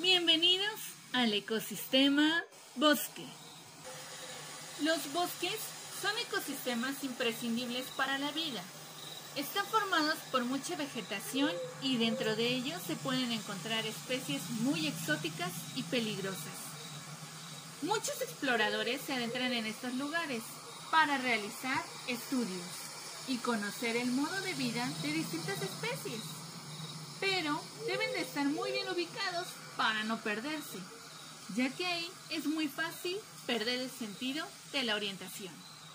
Bienvenidos al ecosistema bosque. Los bosques son ecosistemas imprescindibles para la vida. Están formados por mucha vegetación y dentro de ellos se pueden encontrar especies muy exóticas y peligrosas. Muchos exploradores se adentran en estos lugares para realizar estudios y conocer el modo de vida de distintas especies. Pero deben de estar muy bien ubicados para no perderse, ya que ahí es muy fácil perder el sentido de la orientación.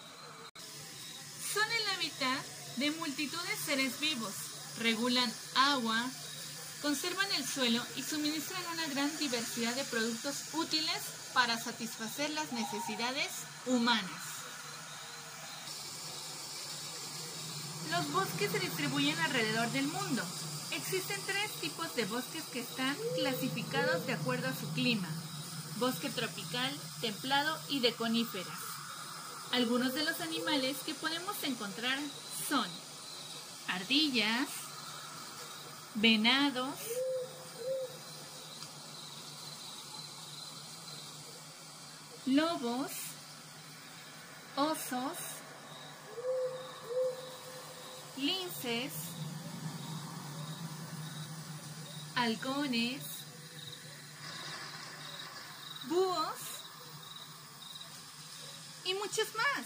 Son el hábitat de multitud de seres vivos, regulan agua, conservan el suelo y suministran una gran diversidad de productos útiles para satisfacer las necesidades humanas. Los bosques se distribuyen alrededor del mundo. Existen 3 tipos de bosques que están clasificados de acuerdo a su clima: bosque tropical, templado y de coníferas. Algunos de los animales que podemos encontrar son ardillas, venados, lobos, osos, linces, halcones, búhos y muchos más.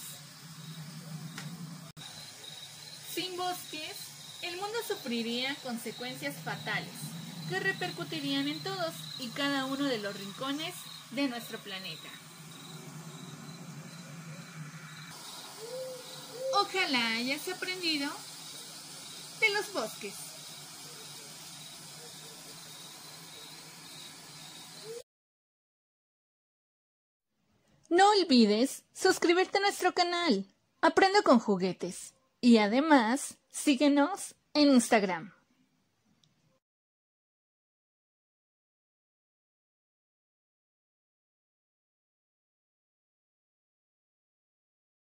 Sin bosques, el mundo sufriría consecuencias fatales que repercutirían en todos y cada uno de los rincones de nuestro planeta. Ojalá hayas aprendido de los bosques. No olvides suscribirte a nuestro canal, Aprendo con Juguetes. Y además, síguenos en Instagram.